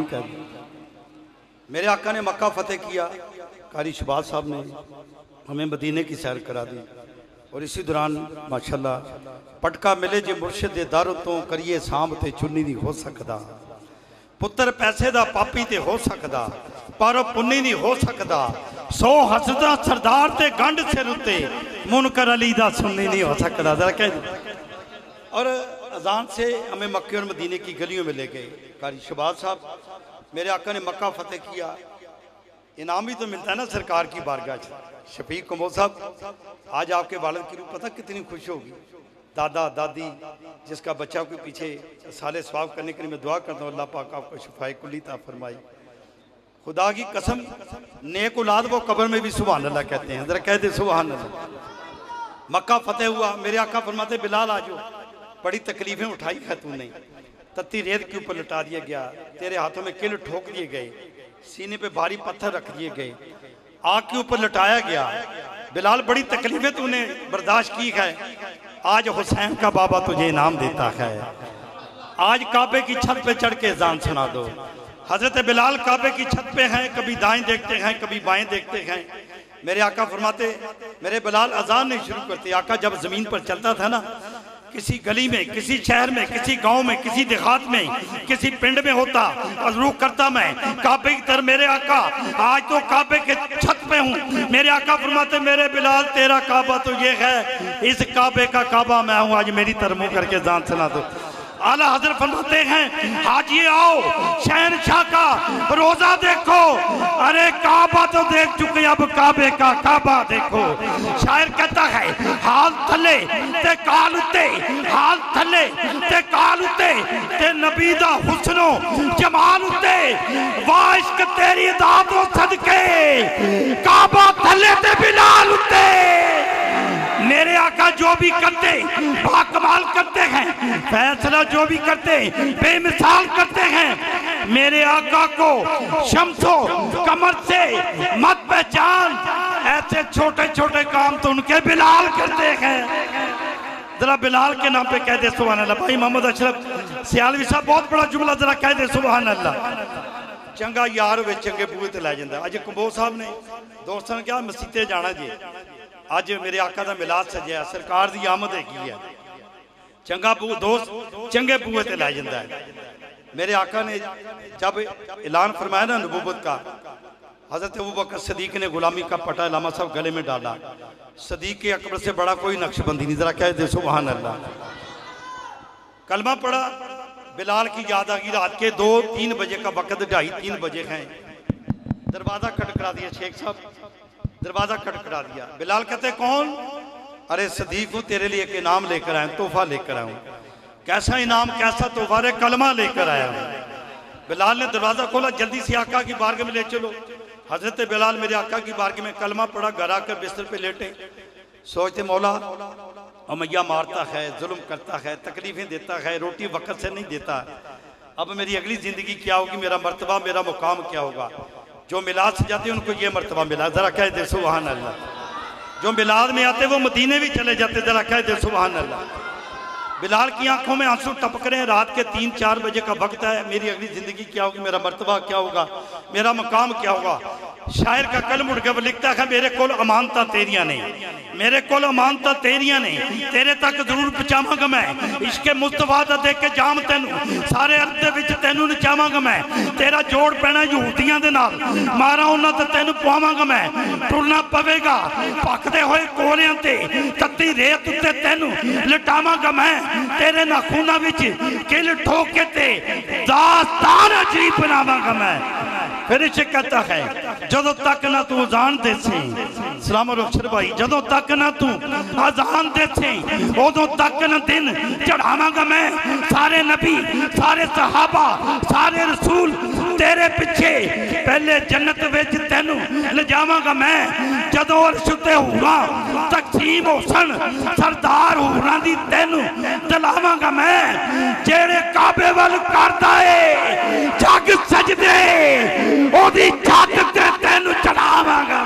کہہ دیں۔ میرے آقا نے مکہ فتح کیا، قاری شہباز صاحب نے ہمیں مدینے کی سیر کرا دی، اور اسی دوران ماشاءاللہ پٹکا ملے جے مرشد دارو تو کریے سام تے چنی نہیں ہو سکدا، پتر پیسے دا پاپی تے ہو سکدا، پارو پنی نہیں ہو سکدا، سو حسدہ سردار تے گنڈ سے رتے منکر علی دا سننی نہیں ہو سکدا۔ ذرا کہہ دیں۔ اور اذان سے ہمیں مکہ اور مدینے کی گلیوں میں لے گئے۔ قاری شہباز صاحب، میرے آقا نے مکہ فتح کیا، انعام بھی تو ملتا ہے نا سرکار کی بارگاہ سے۔ شفیق کمبوز صاحب، آج آپ کے والد کی روح پتہ کتنی خوش ہوگی، دادا دادی جس کا بچہ کے پیچھے صالح ثواب کرنے کے لیے میں دعا کرتا ہوں اللہ پاک آپ کو شفاء کلی عطا فرمائے۔ خدا کی قسم، نیک اولاد وہ قبر میں بھی سبحان اللہ کہتے ہیں، ذرا کہہ دے سبحان اللہ۔ مکہ فتح ہوا، میرے آقا فرماتے بلال آجو، بڑی تکلیفیں اٹھائی خاتون نے، تتی ریت کے اوپر لٹا دیا گیا، تیرے ہاتھوں میں کل ٹھوک دیے گئے، سینے پہ بھاری پتھر رکھ دیے گئے، آگ کے اوپر لٹایا گیا۔ بلال بڑی تکلیفیں تو نے برداشت کی ہے، آج حسین کا بابا تجھے انعام دیتا ہے، آج کعبے کی چھت پہ چڑھ کے اذان سنا دو۔ حضرت بلال کعبے کی چھت پہ ہیں، کبھی دائیں دیکھتے ہیں کبھی بائیں دیکھتے ہیں۔ میرے آقا فرماتے میرے بلال اذان نہیں شروع کرتے، آقا جب زمین پر چلتا تھا نا، کسی گلی میں، کسی شہر میں، کسی گاؤں میں، کسی دیہات میں، کسی پنڈ میں ہوتا اور روح کرتا میں کعبے کی طرف، میرے آقا آج تو کعبے کے چھت پہ ہوں، میرے آقا فرماتے میرے بلال تیرا کعبہ تو یہ ہے، اس کعبے کا کعبہ میں ہوں، آج میری طرف منہ کر کے اذان سنا دو۔ اعلیٰ حضرت فرماتے ہیں حاجی آؤ شہنشاہ کا روزہ دیکھو، ارے کعبہ تو دیکھ چکے اب کعبے کا کعبہ دیکھو۔ شاعر کہتا ہے حال تھلے تے کالتے، حال تھلے تے کالتے تے نبی دا حسن و جمالتے، واشق تیری ذات و صدقے کعبہ تھلے تے بلالتے۔ میرے آقا جو بھی کرتے باکمال کرتے ہیں، فیصلہ جو بھی کرتے بے مثال کرتے ہیں، میرے آقا کو شمس و قمر سے مت پہچان، ایسے چھوٹے چھوٹے کام تو ان کے بلال کرتے ہیں۔ ذرا بلال کے نام پہ کہہ دے سبحان اللہ۔ بھائی محمد اشرف سیالوی صاحب بہت بڑا جملہ، ذرا کہہ دے سبحان اللہ۔ چنگا یار ہوئے چنگے بوئے تے لے جاندہ۔ آج کمبوز صاحب نے دوستان کیا مسیطے جانا جی، آج میرے آقا دا ملاد سجیا، سرکار دی آمد ہے کی ہے، چنگا دوست چنگے بوئے تے لے جاندہ ہے۔ میرے آقا نے جب اعلان فرمایا نا نبوت کا، حضرت ابوبکر صدیق نے غلامی کا پٹا علامہ صاحب گلے میں ڈالا، صدیق اکبر سے بڑا کوئی نقش بندی نہیں، ذرا کہہ دے سبحان اللہ۔ کلمہ پڑھا، بلال کی یاد آگی، رات کے 2-3 بجے کا وقت، 2:30-3 بجے ہیں، دروازہ کھٹکھٹا دیا، شیخ صاحب دروازہ کھٹکھٹا دیا۔ بلال کہتے کون؟ ارے صدیق ہوں، تیرے لیے ایک انعام لے کر آئے، تحفہ لے کر آئے ہوں۔ کیسا انعام کیسا تحفہ؟ ارے کلمہ لے کر آیا ہوں۔ بلال نے دروازہ کھولا، جلدی سے آقا کی بارگاہ میں لے چلو۔ حضرت بلال میرے آقا کی بارگاہ میں کلمہ پڑھا، گھر آ کر بستر پہ لیٹے، سوچتے مولا امیہ مارتا ہے، ظلم کرتا ہے، تکلیفیں دیتا ہے، روٹی وقت سے نہیں دیتا، اب میری اگلی زندگی کیا ہوگی، میرا مرتبہ میرا مقام کیا ہوگا؟ جو میلاد سے جاتے ہیں ان کو یہ مرتبہ ملا، ذرا کہہ دے سبحان اللہ۔ جو میلاد میں آتے وہ مدینے بھی چلے جاتے، ذرا کہہ دے سبحان اللہ۔ بلال کی آنکھوں میں آنسو ٹپک رہے ہیں، رات کے 3-4 بجے کا وقت ہے، میری اگلی زندگی کیا ہوگی، میرا مرتبہ کیا ہوگا، میرا مقام کیا ہوگا؟ شاعر کا قلم اٹھ کے وہ لکھتا ہے میرے کول امانتہ تیریاں نہیں، میرے کول امانتہ تیریاں نہیں، تیرے تک ضرور پہنچاواں گا میں، عشق مصطفیٰ دا دیکھ کے جام تینوں سارے عرض دے وچ تینوں نچاواں گا میں، تیرا جوڑ پینا یہودیاں دے نال، مارا انہاں تے تینوں پواواں گا میں، ٹرنا پوے گا پکدے ہوئے کولیاں تے، تتی ریت تے تینوں لٹاواں گا میں، تیرے ناخوناں وچ کل ٹھوکے تے داستان عجیب بناواں گا میں۔ پھر اسے کہتا ہے جدوں تک نہ تو اذان دے سی، سلام اور افسر بھائی، جدوں تک نہ تو اذان دے سی ادوں تک نہ دن چڑھاواں گا میں، سارے نبی سارے صحابہ سارے رسول تیرے پچھے پہلے جنت وچ تینوں لجاواں گا میں، جدوں عرش تے حوراں تقسیم حسن سردار حوراں دی تینوں دلاواں گا میں، جیڑے کعبے وال کردا اے جگ سجدے او دی چھت تے تینوں چڑھاواں گا،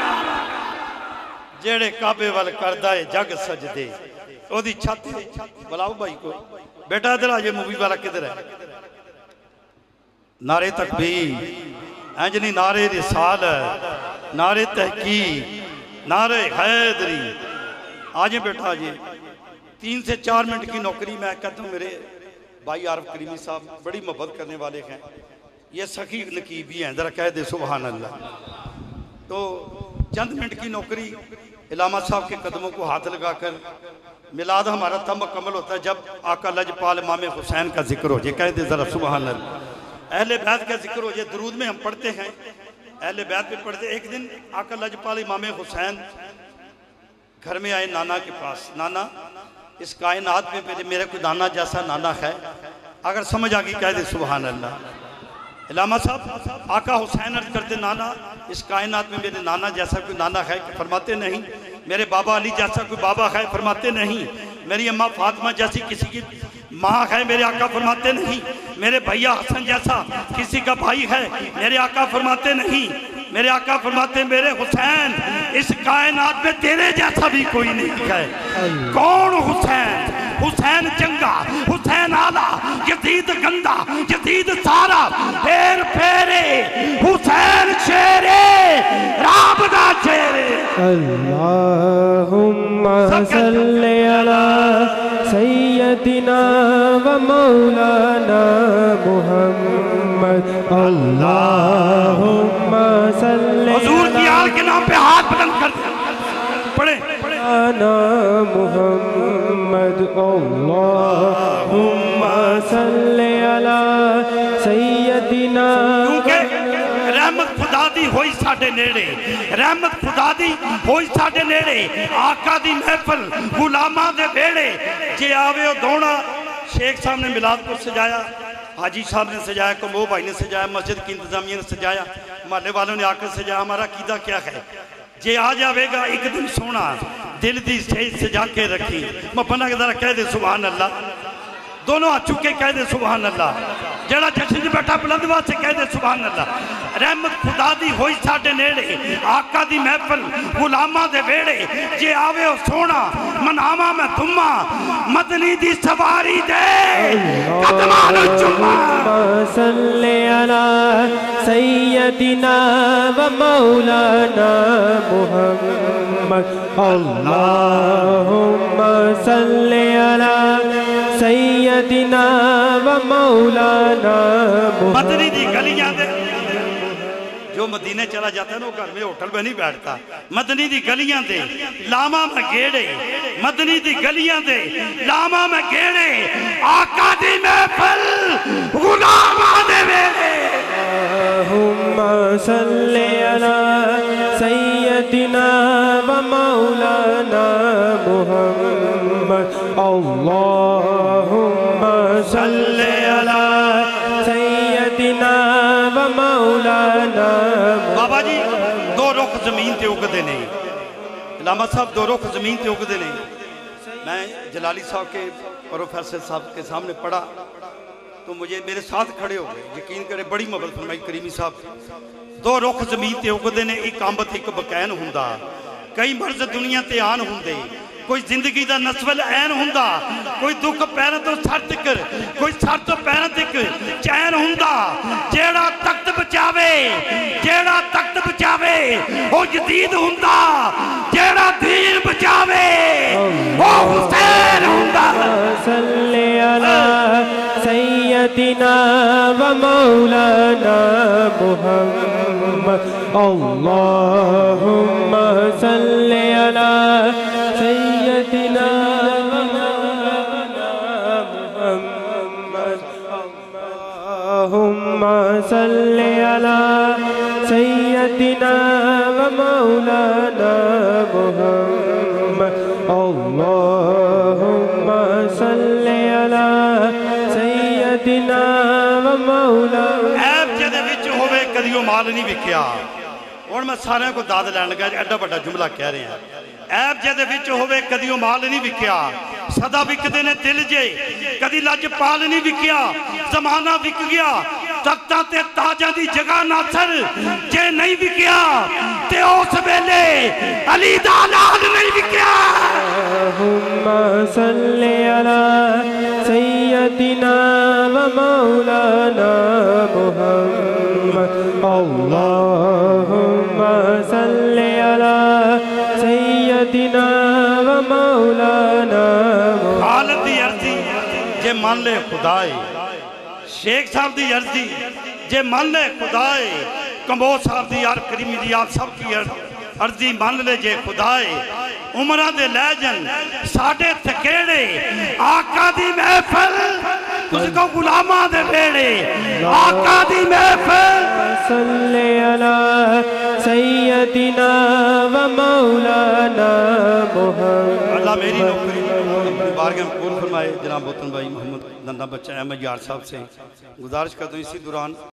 جیڑے کعبے وال کردا اے جگ سجدے او دی چھت تے۔ بلاؤ بھائی کو، بیٹا ادھر آجے، مووی والا کدھر ہے؟ نعرے تکبیر، انجنی نعرے رسالت، نعرے تحقیق، نعرے حیدری. آجیں بیٹا آجیں. 3 سے 4 منٹ کی نوکری میں کہتا ہوں میرے بھائی عارف کریمی صاحب بڑی محبت کرنے والے ہیں. یہ سخی نقیبی ہیں، ذرا کہہ دے سبحان اللہ. تو چند منٹ کی نوکری علامہ صاحب کے قدموں کو ہاتھ لگا کر میلاد ہمارا تب مکمل ہوتا ہے جب آقا لجپال امام حسین کا ذکر ہو جائے. کہہ دے ذرا سبحان اللہ. اہل بیت کا ذکر ہو جائے. درود میں ہم پڑھتے ہیں، اہل بیت میں پڑھتے. ایک دن آقا لجپال امام حسین گھر میں آئے نانا کے پاس. نانا اس کائنات میں میرے کوئی نانا جیسا نانا ہے؟ اگر سمجھ آگئی کہہ دے سبحان اللہ. علامہ صاحب آقا حسین عرض کرتے نانا اس کائنات میں میرے نانا جیسا کوئی نانا ہے؟ فرماتے نہیں. میرے بابا علی جیسا کوئی بابا ہے؟ فرماتے نہیں. میری اماں فاطمہ جیسی کسی کی ماں ہے؟ میرے آقا فرماتے نہیں. میرے بھیا حسن جیسا کسی کا بھائی ہے؟ میرے آقا فرماتے نہیں. میرے آقا فرماتے میرے حسین اس کائنات میں تیرے جیسا بھی کوئی نہیں ہے. کون حسین؟ حسین جنگا، حسین آلہ، یزید گندہ، یزید سارا، پھیر پھیرے حسین شیرے رابدہ شیرے. اللہم صلی علی سیدنا و مولانا محمد. اللہم صلی حضور کی آل کے نام پہ ہاتھ بلند کر دیں. پڑھیں محمد. اللہم صلی علی سیدنا. کیونکہ رحمت خدا دی ہوئی ساڑھے نیڑے، رحمت خدا دی ہوئی ساڑھے نیڑے. آقا دی محفل غلامہ دے بیڑے. جے آوے و دونا شیخ صاحب نے میلاد کو سجایا، حاجی صاحب نے سجایا، کمبو بھائی نے سجایا، مسجد کی انتظامیہ نے سجایا، محلے والوں نے آ کر سجایا. ہمارا عقیدہ کیا ہے؟ جے آ جاوے گا ایک دن سونا دل دی سٹیج سجا کے رکھی. میں بنا کے ذرا کہہ دے سبحان اللہ. دونوں ہاتھ چکے کہہ دے سبحان اللہ. جڑا جشن جی بیٹھا بلندوا سے کہہ دے سبحان اللہ. رحمت خدا دی ہوئی ساڑھے نیڑے، آقا دی محفل غلامہ دے ویڑے. جے آوے ہو سونا مناما میں تمہ مدنی دی سواری دے قدمانو چمہ. صلی علی سیدنا و مولانا محمد. اللہم صلی علی سیدنا و مولانا محمد. مدنی دی گلیاں دے. جو مدینہ چلا جاتا ہے نا وہ گھر میں ہوٹل میں نہیں بیٹھتا. مدنی دی گلیاں دے لاما میں گیڑے، مدنی دی گلیاں دے لاما میں گیڑے. آقا دی محفل غلامہ دے ویڑے. اللہم صلی علی سیدنا و مولانا محمد. اللہم صلی علی سیدنا و مولانا. بابا جی دو رخ زمین تے اگدے نہیں. علامہ صاحب دو رخ زمین تے اگدے نہیں. میں جلالی صاحب کے پروفیسر صاحب کے سامنے پڑھا تو مجھے میرے ساتھ کھڑے ہو گئے. یقین کرے بڑی محبت فرمائی کریمی صاحب. دو رخ زمین تے اگدے نے، ایک آمبت ایک بکین ہوندا. کئی مرض دنیا تے آن ہوندے. کوئی زندگی دا نسول این ہوندا. کوئی دکھ پیرہ تو سر تکر، کوئی سر تو پیرہ تکر چین ہوندا. جیڑا تخت بچاوے، جیڑا تخت بچاوے وہ جدید ہوندا. جیڑا دین بچاوے وہ حسین ہوندا. صلی علی سیدنا و مولانا محمد. اللہم صلی علی سیدنا و مولانا محمد. اللہم صلی علی سیدنا و مولانا محمد. اللہم صلی علی سیدنا و مولانا. ایب جدے وچ ہوئے کدیوں مال نہیں بکیا. اور میں سارے کو داد لین لگا ایڈا بڑا جملہ کہہ رہے ہیں. ایب جدے وچ ہوئے کدیوں مال نہیں بکیا. صدا بکدے نے دل جے کدی لج پال نہیں بکیا. زمانہ بک گیا تختاں تے تاجاں دی جگہ ناصر جے نہیں وکیا تے اس ویلے علی دا لال نہیں وکیا اللہم صلی علی سیدنا و مولانا محمد اللہم صلی علی سیدنا و مولانا محمد خالد دی عرضی جے مان لے خدائے شیخ صاحب دی عرضی جے مان لے خدائے کمبو صاحب دی یار کریمی دی آپ سب کی عرضی مان لے جے خدائے عمرہ دے لے جن ساڑھے تھکیڑے آقا دی محفل تجھ کو غلامہ دے بیڑے آقا دی محفل صلی علی سیدنا و مولانا محمد اللہ میری نوکری بارگاہ میں قبول فرمائے جناب بوتن بھائی محمد نندا بچہ احمد یار صاحب سے گزارش کرتا ہوں اسی دوران